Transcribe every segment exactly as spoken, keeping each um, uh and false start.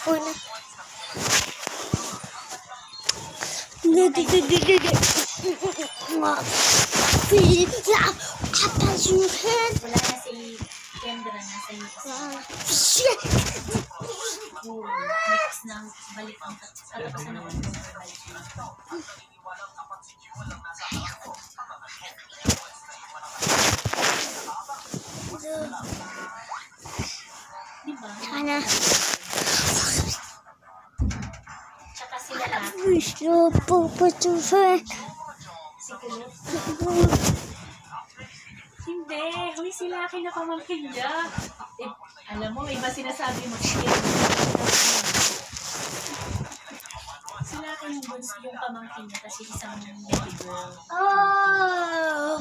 Una. Sila kapasuhan. Wala na si Kendra na sa iyo. Shit! Next na balik ang katapasan ng balik. Diba? Sana. Tsaka sila lang. Gusto po patuhan. Si Kulot. Hindi. Huy, sila akin na pamangkin niya. Eh, alam mo, iba sinasabi mo. Sila akin yung bunso yung pamangkin niya kasi isang baby girl. Oh!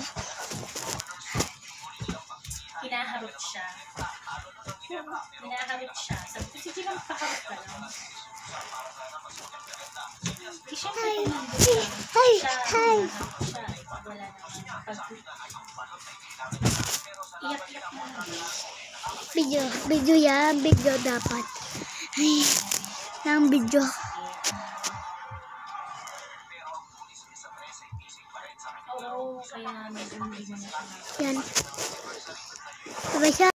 Hinaharot siya. Hinaharot siya. Sabi ko, sige lang, pakarot ka lang. Eh, syempre, Hi! kung nandun ka, Hi! siya, Hi! hinaharot siya. Wala naman. Pag iyak-iyak mo na. Video. Video yan. Video dapat. Ay. Nang video. Oo, kaya medyo hindi mo na. Yan. Sabay siya.